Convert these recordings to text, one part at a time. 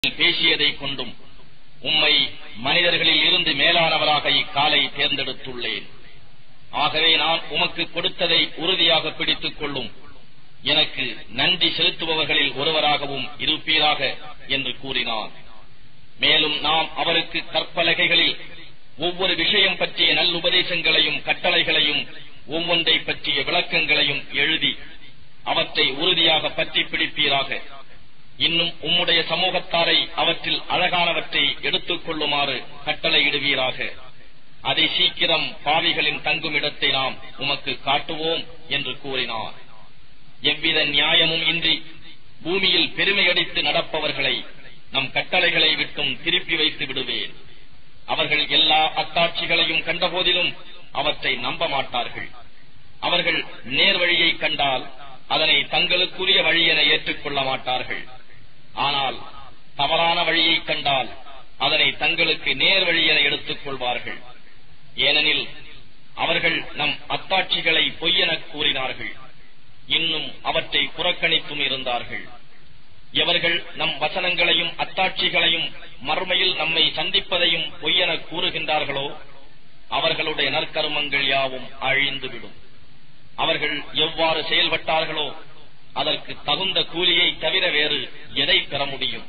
பேசியதைக் கொண்டும் உம்மை மனிதர்களில் இருந்து மேலானவராக இக்காலை தேர்ந்தெடுத்துள்ளேன். ஆகவே நான் உமக்கு கொடுத்ததை உறுதியாக பிடித்துக் கொள்ளும், எனக்கு நன்றி செலுத்துபவர்களில் ஒருவராகவும் இருப்பீராக என்று கூறினான். மேலும் நாம் அவருக்கு கற்பலகைகளில் ஒவ்வொரு விஷயம் பற்றிய நல்லுபதேசங்களையும் கட்டளைகளையும் ஒவ்வொன்றை பற்றிய விளக்கங்களையும் எழுதி அவற்றை உறுதியாக பற்றி பிடிப்பீராக. இன்னும் உம்முடைய சமூகத்தாரை அவற்றில் அழகானவற்றை எடுத்துக் கொள்ளுமாறு கட்டளையிடுவீராக. அதை சீக்கிரம் பாவிகளின் தங்கும் இடத்தை நாம் உமக்கு காட்டுவோம் என்று கூறினார். எவ்வித நியாயமும் இன்றி பூமியில் பெருமையடித்து நடப்பவர்களை நம் கட்டளைகளை விட்டும் திருப்பி வைத்து விடுவேன். அவர்கள் எல்லா அத்தாட்சிகளையும் கண்டபோதிலும் அவற்றை நம்ப மாட்டார்கள். அவர்கள் நேர்வழியை கண்டால் அதனை தங்களுக்குரிய வழி என ஏற்றுக்கொள்ள மாட்டார்கள். ஆனால் தவறான வழியை கண்டால் அதனை தங்களுக்கு நேர் வழி என எடுத்துக் கொள்வார்கள். ஏனெனில் அவர்கள் நம் அத்தாட்சிகளை பொய்யென கூறினார்கள், இன்னும் அவற்றை புறக்கணித்தும் இருந்தார்கள். எவர்கள் நம் வசனங்களையும் அத்தாட்சிகளையும் மறுமையில் நம்மை சந்திப்பதையும் பொய்யென கூறுகின்றார்களோ அவர்களுடைய நற்கர்மங்கள் யாவும் அழிந்துவிடும். அவர்கள் எவ்வாறு செயல்பட்டார்களோ அதற்கு தகுந்த கூலியை தவிர வேறு எதை பெற முடியும்?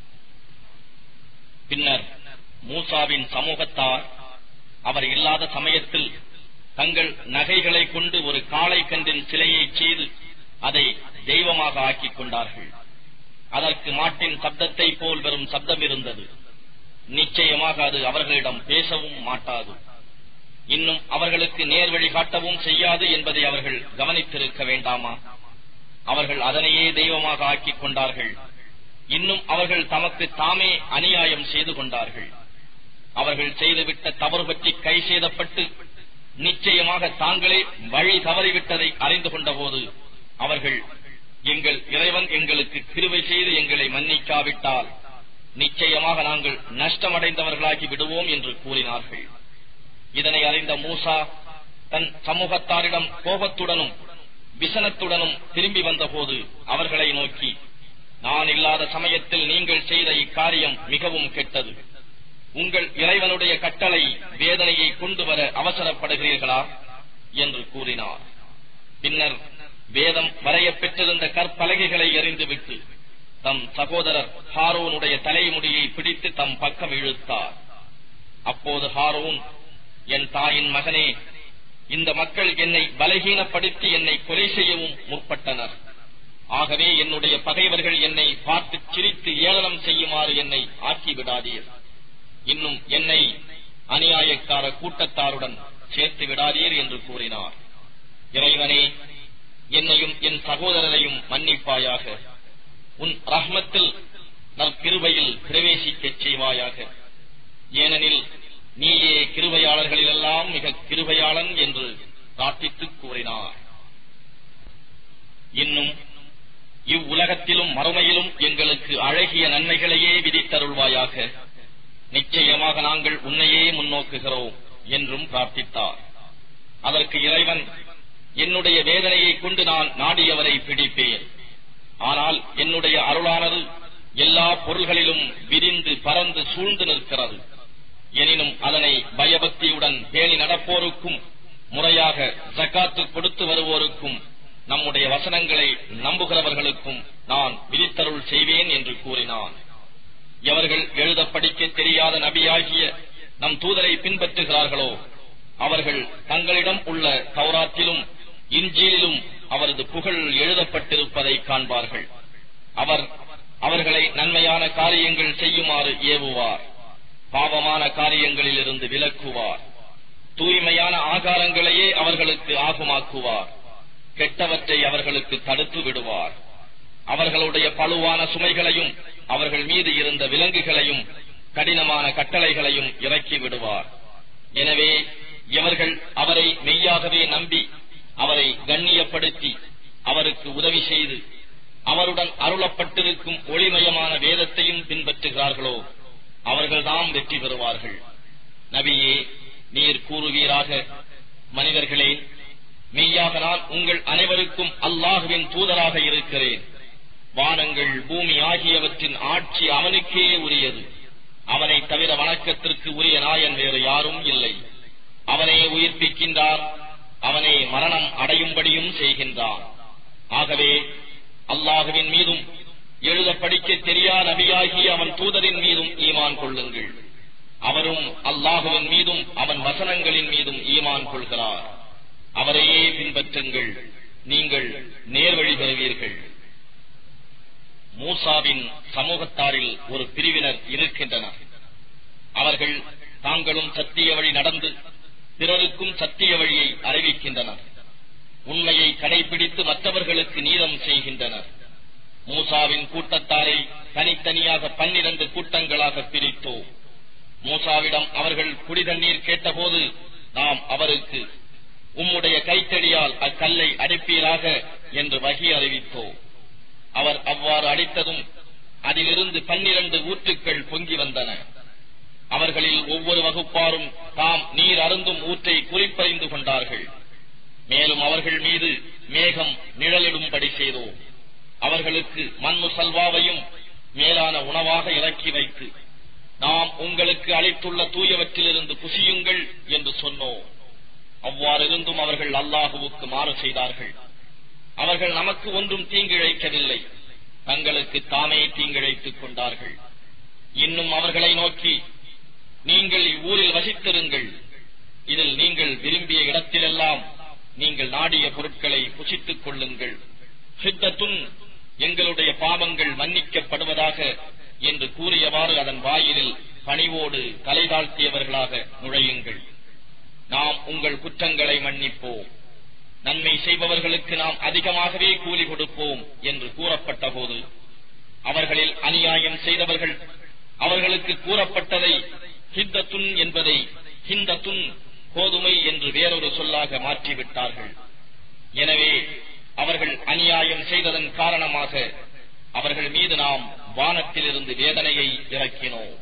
பின்னர் மூசாவின் சமூகத்தார் அவர் இல்லாத சமயத்தில் தங்கள் நகைகளை கொண்டு ஒரு காளை கன்றின் சிலையை செய்து அதை தெய்வமாக ஆக்கிக் கொண்டார்கள். அதற்கு மாட்டின் சப்தத்தை போல் வெறும் சப்தம் இருந்தது. நிச்சயமாக அது அவர்களிடம் பேசவும் மாட்டாது, இன்னும் அவர்களுக்கு நேர் வழி காட்டவும் செய்யாது என்பதை அவர்கள் கவனித்திருக்க வேண்டாமா? அவர்கள் அதனையே தெய்வமாக ஆக்கிக் கொண்டார்கள். இன்னும் அவர்கள் தமக்கு தாமே அநியாயம் செய்து கொண்டார்கள். அவர்கள் செய்துவிட்ட தவறு பற்றி கை செய்தப்பட்டு நிச்சயமாக தாங்களே வழி தவறிவிட்டதை அறிந்து கொண்ட போது அவர்கள், எங்கள் இறைவன் எங்களுக்கு கிருபை செய்து எங்களை மன்னிக்காவிட்டால் நிச்சயமாக நாங்கள் நஷ்டமடைந்தவர்களாகி விடுவோம் என்று கூறினார்கள். இதனை அறிந்த மூசா தன் சமூகத்தாரிடம் கோபத்துடனும் விசனத்துடனும் திரும்பி வந்தபோது அவர்களை நோக்கி, நான் இல்லாத சமயத்தில் நீங்கள் செய்த இக்காரியம் மிகவும் கெட்டது. உங்கள் இறைவனுடைய கட்டளை வேதனையை கொண்டு வர அவசரப்படுகிறீர்களா என்று கூறினார். பின்னர் வேதம் வரையப்பெற்றிருந்த கற்பலகைகளை எறிந்துவிட்டு தம் சகோதரர் ஹாரூனுடைய தலைமுடியை பிடித்து தம் பக்கம் இழுத்தார். அப்போது ஹாரூன், என் தாயின் மகனே, இந்த மக்கள் என்னை பலகீனப்படுத்தி என்னை கொலை செய்யவும் முற்பட்டனர். ஆகவே என்னுடைய பகைவர்கள் என்னை பார்த்து சிரித்து ஏளனம் செய்யுமாறு என்னை ஆக்கிவிடாதீர். இன்னும் என்னை அநியாயக்கார கூட்டத்தாருடன் சேர்த்து விடாதீர் என்று கூறினார். இறைவனே, என்னையும் என் சகோதரரையும் மன்னிப்பாயாக. உன் ரஹ்மத்தில் நற்கிருபையில் பிரவேசிக்கச் செய்வாயாக. ஏனெனில் நீயே கிருபையாளர்களிலெல்லாம் மிக கிருபையாளன் என்று பிரார்த்தித்து கூறினார். இன்னும் இவ்வுலகத்திலும் மறுமையிலும் எங்களுக்கு அழகிய நன்மைகளையே விதித்தருள்வாயாக. நிச்சயமாக நாங்கள் உன்னையே முன்னோக்குகிறோம் என்றும் பிரார்த்தித்தார். அதற்கு இறைவன், என்னுடைய வேதனையை கொண்டு நான் நாடியவரை பிடிப்பேன். ஆனால் என்னுடைய அருளானது எல்லா பொருள்களிலும் விரிந்து பறந்து சூழ்ந்து நிற்கிறது. எனினும் அதனை பயபக்தியுடன் பேணி நடப்போருக்கும் முறையாக ஜக்காத்து கொடுத்து வருவோருக்கும் நம்முடைய வசனங்களை நம்புகிறவர்களுக்கும் நான் விதித்தருள் செய்வேன் என்று கூறினான். எவர்கள் எழுத படிக்க தெரியாத நபியாகிய நம் தூதரை பின்பற்றுகிறார்களோ அவர்கள் தங்களிடம் உள்ள தௌராத்திலும் இன்ஜீலிலும் அவரது புகழ் எழுதப்பட்டிருப்பதை காண்பார்கள். அவர் அவர்களை நன்மையான காரியங்கள் செய்யுமாறு ஏவுவார், பாவமான காரியங்களில் இருந்து விலக்குவார், தூய்மையான ஆகாரங்களையே அவர்களுக்கு ஆகுமாக்குவார், கெட்டவற்றை அவர்களுக்கு தடுத்து விடுவார். அவர்களுடைய பழுவான சுமைகளையும் அவர்கள் மீது இருந்த விலங்குகளையும் கடினமான கட்டளைகளையும் இறக்கி விடுவார். எனவே எவர்கள் அவரை மெய்யாகவே நம்பி அவரை கண்ணியப்படுத்தி அவருக்கு உதவி செய்து அவருடன் அருளப்பட்டிருக்கும் ஒளிமயமான வேதத்தையும் பின்பற்றுகிறார்களோ அவர்கள்தான் வெற்றி பெறுவார்கள். நபியே, நீர் கூறுவீராக, மனிதர்களே, மெய்யாக நான் உங்கள் அனைவருக்கும் அல்லாஹுவின் தூதராக இருக்கிறேன். வானங்கள் பூமி ஆகியவற்றின் ஆட்சி அவனுக்கே உரியது. அவனை தவிர வணக்கத்திற்கு உரிய நாயன் வேறு யாரும் இல்லை. அவனே உயிர்ப்பிக்கின்றார், அவனே மரணம் அடையும்படியும் செய்கின்றான். ஆகவே அல்லாஹுவின் மீதும் எழுத படிக்க தெரியா நபியாகி அவன் தூதரின் மீதும் ஈமான் கொள்ளுங்கள். அவரும் அல்லாஹுவின் மீதும் அவன் வசனங்களின் மீதும் ஈமான் கொள்கிறார். அவரையே பின்பற்றுங்கள், நீங்கள் நேர்வழி பெறுவீர்கள். மூசாவின் சமூகத்தாரில் ஒரு பிரிவினர் இருக்கின்றனர். அவர்கள் தாங்களும் சத்திய வழி நடந்து பிறருக்கும் சத்திய வழியை அறிவிக்கின்றனர். உண்மையை கடைபிடித்து மற்றவர்களுக்கு நீதம் செய்கின்றனர். மூசாவின் கூட்டத்தாரை தனித்தனியாக 12 கூட்டங்களாக பிரித்தோம். மூசாவிடம் அவர்கள் குடிதண்ணீர் கேட்டபோது நாம் அவருக்கு உம்முடைய கைத்தடியால் அக்கல்லை அடிப்பீராக என்று வகி அறிவித்தோம். அவர் அவ்வாறு அடித்ததும் அதிலிருந்து 12 ஊற்றுக்கள் பொங்கி வந்தன. அவர்களில் ஒவ்வொரு வகுப்பாரும் தாம் நீர் அருந்தும் ஊற்றை குறிப்பறிந்து கொண்டார்கள். மேலும் அவர்கள் மீது மேகம் நிழலிடும்படி செய்தோம். அவர்களுக்கு மண்ணு சல்வாவையும் மேலான உணவாக இறக்கி வைத்து நாம் உங்களுக்கு அளித்துள்ள தூயவற்றிலிருந்து புசியுங்கள் என்று சொன்னோம். அவ்வாறிருந்தும் அவர்கள் அல்லாஹுவுக்கு மாறு செய்தார்கள். அவர்கள் நமக்கு ஒன்றும் தீங்கிழைக்கவில்லை, தங்களுக்கு தாமே தீங்கிழைத்துக் கொண்டார்கள். இன்னும் அவர்களை நோக்கி, நீங்கள் இவ்வூரில் வசித்திருங்கள், இதில் நீங்கள் விரும்பிய இடத்திலெல்லாம் நீங்கள் நாடிய பொருட்களை புசித்துக் கொள்ளுங்கள். ஹித்தத்துன், எங்களுடைய பாவங்கள் மன்னிக்கப்படுவதாக என்று கூறியவாறு அதன் வாயிலில் பணிவோடு தலை தாழ்த்தியவர்களாக நுழையுங்கள். நாம் உங்கள் குற்றங்களை மன்னிப்போம், நன்மை செய்பவர்களுக்கு நாம் அதிகமாகவே கூலி கொடுப்போம் என்று கூறப்பட்ட போது அவர்களில் அநியாயம் செய்தவர்கள் அவர்களுக்கு கூறப்பட்டதை ஹித்தத்துன் என்பதை ஹிந்தத்துன், கோதுமை என்று வேறொரு சொல்லாக மாற்றிவிட்டார்கள். எனவே அவர்கள் அநியாயம் செய்ததன் காரணமாக அவர்கள் மீது நாம் வானத்திலிருந்து வேதனையை இறக்கினோம்.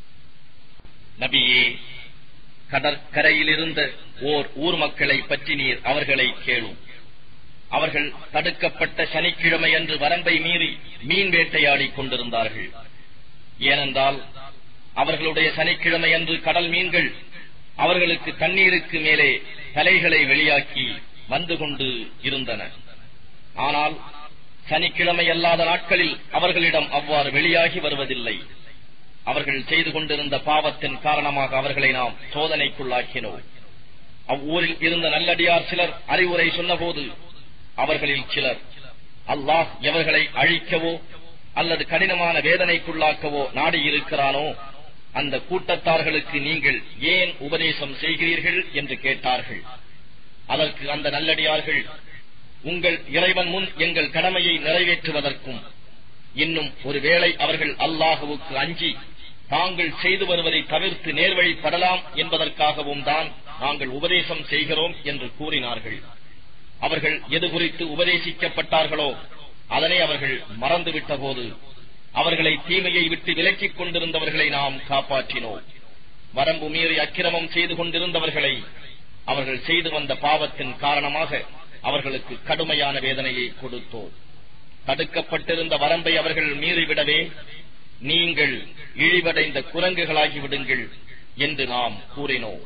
நபியே, கடற்கரையில் இருந்த ஓர் ஊர் மக்களை பற்றி நீர் அவர்களை கேளும். அவர்கள் தடுக்கப்பட்ட சனிக்கிழமை அன்று வரம்பை மீறி மீன் வேட்டையாடிக் கொண்டிருந்தார்கள். ஏனென்றால் அவர்களுடைய சனிக்கிழமை அன்று கடல் மீன்கள் அவர்களுக்கு தண்ணீருக்கு மேலே தலைகளை வெளியாக்கி வந்து கொண்டு இருந்தன. ஆனால் சனிக்கிழமை அல்லாத நாட்களில் அவர்களிடம் அவ்வாறு வெளியாகி வருவதில்லை. அவர்கள் செய்து கொண்டிருந்த பாவத்தின் காரணமாக அவர்களை நாம் சோதனைக்குள்ளாக்கினோம். அவ்வூரில் இருந்த நல்லடியார் சிலர் அறிவுரை சொன்னபோது அவர்களில் சிலர், அல்லாஹ் எவர்களை அழிக்கவோ அல்லது கடினமான வேதனைக்குள்ளாக்கவோ நாடியிருக்கிறானோ அந்த கூட்டத்தார்களுக்கு நீங்கள் ஏன் உபதேசம் செய்கிறீர்கள் என்று கேட்டார்கள். அதற்கு அந்த நல்லடியார்கள், உங்கள் இறைவன் முன் எங்கள் கடமையை நிறைவேற்றுவதற்கும் இன்னும் ஒருவேளை அவர்கள் அல்லாஹுவுக்கு அஞ்சி தாங்கள் செய்து வருவதை தவிர்த்து நேர்வழிப்படலாம் என்பதற்காகவும் தான் நாங்கள் உபதேசம் செய்கிறோம் என்று கூறினார்கள். அவர்கள் எது குறித்து உபதேசிக்கப்பட்டார்களோ அதனை அவர்கள் மறந்துவிட்ட போது அவர்களை தீமையை விட்டு விலக்கிக் கொண்டிருந்தவர்களை நாம் காப்பாற்றினோம். வரம்பு மீறி அக்கிரமம் செய்து கொண்டிருந்தவர்களை அவர்கள் செய்து வந்த பாவத்தின் காரணமாக அவர்களுக்கு கடுமையான வேதனையை கொடுத்தோம். தடுக்கப்பட்டிருந்த வரம்பை அவர்கள் மீறிவிடவே நீங்கள் இழிவடைந்த குரங்குகளாகிவிடுங்கள் என்று நாம் கூறினோம்.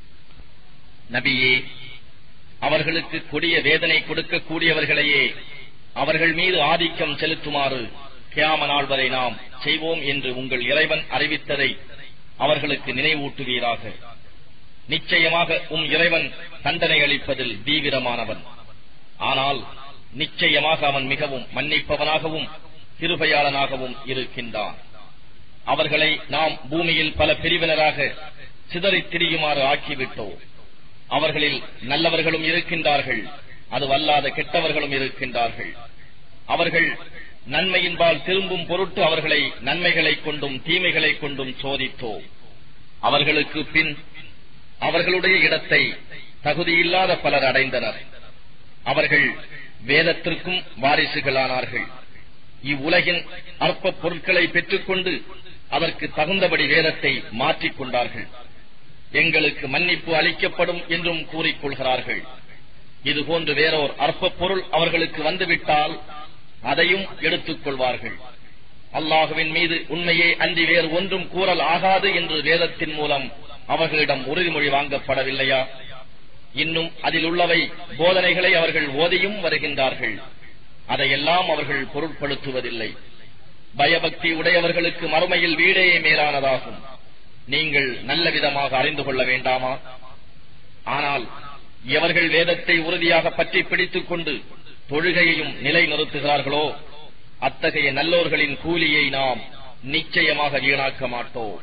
நபியே, அவர்களுக்கு கொடிய வேதனை கொடுக்கக்கூடியவர்களையே அவர்கள் மீது ஆதிக்கம் செலுத்துமாறு கியாம நாள் வரை நாம் செய்வோம் என்று உங்கள் இறைவன் அறிவித்ததை அவர்களுக்கு நினைவூட்டுவீராக. நிச்சயமாக இறைவன் தண்டனை அளிப்பதில் தீவிரமானவன். ஆனால் நிச்சயமாக அவன் மிகவும் மன்னிப்பவனாகவும் கிருபையாளனாகவும் இருக்கின்றான். அவர்களை நாம் பூமியில் பல பிரிவினராக சிதறித் திரியுமாறு ஆக்கிவிட்டோம். அவர்களில் நல்லவர்களும் இருக்கின்றார்கள், அதுவல்லாத கெட்டவர்களும் இருக்கின்றார்கள். அவர்கள் நன்மையின்பால் திரும்பும் பொருட்டு அவர்களை நன்மைகளைக் கொண்டும் தீமைகளைக் கொண்டும் சோதித்தோம். அவர்களுக்கு பின் அவர்களுடைய இடத்தை தகுதியில்லாத பலர் அடைந்தனர். அவர்கள் வேதத்திற்கும் வாரிசுகளானார்கள். இவ்வுலகின் அற்ப பொருட்களை பெற்றுக்கொண்டு அதற்கு தகுந்தபடி வேதத்தை மாற்றிக்கொண்டார்கள். எங்களுக்கு மன்னிப்பு அளிக்கப்படும் என்றும் கூறிக்கொள்கிறார்கள். இதுபோன்று வேறோர் அற்ப பொருள் அவர்களுக்கு வந்துவிட்டால் அதையும் எடுத்துக் கொள்வார்கள். அல்லாஹுவின் மீது உண்மையே அன்றி வேறு ஒன்றும் கூறல் ஆகாது என்று வேதத்தின் மூலம் அவர்களிடம் உறுதிமொழி வாங்கப்படவில்லையா? இன்னும் அதில் உள்ளவை போதனைகளை அவர்கள் ஓதியும் வருகின்றார்கள். அதையெல்லாம் அவர்கள் பொருட்படுத்துவதில்லை. பயபக்தி உடையவர்களுக்கு மறுமையில் வீடே மேலானதாகும். நீங்கள் நல்ல விதமாக அறிந்து கொள்ள வேண்டாமா? ஆனால் எவர்கள் வேதத்தை உறுதியாக பற்றி பிடித்துக் கொண்டு தொழுகையையும் நிலைநிறுத்துகிறார்களோ அத்தகைய நல்லோர்களின் கூலியை நாம் நிச்சயமாக வீணாக்க மாட்டோம்.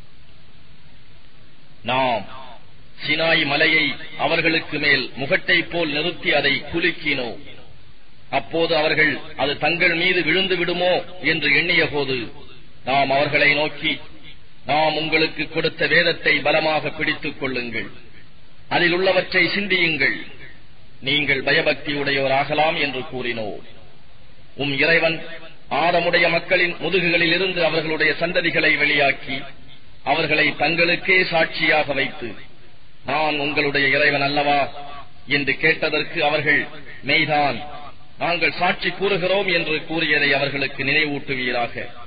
நாம் சினாய் மலையை அவர்களுக்கு மேல் முகட்டை போல் நிறுத்தி அதை குலுக்கினோம். அப்போது அவர்கள் அது தங்கள் மீது விழுந்து விடுமோ என்று எண்ணிய போது நாம் அவர்களை நோக்கி, நாம் உங்களுக்கு கொடுத்த வேதத்தை பலமாக பிடித்துக் கொள்ளுங்கள், அதில் உள்ளவற்றை சிந்தியுங்கள், நீங்கள் பயபக்தி உடையோராகலாம் என்று கூறினோம். இறைவன் ஆதமுடைய மக்களின் முதுகுகளில் இருந்து அவர்களுடைய சந்ததிகளை வெளியாக்கி அவர்களை தங்களுக்கே சாட்சியாக வைத்து, நான் உங்களுடைய இறைவன் அல்லவா என்று கேட்டதற்கு அவர்கள், மெய்தான், நாங்கள் சாட்சி கூறுகிறோம் என்று கூறியதை அவர்களுக்கு நினைவூட்டுவீராக.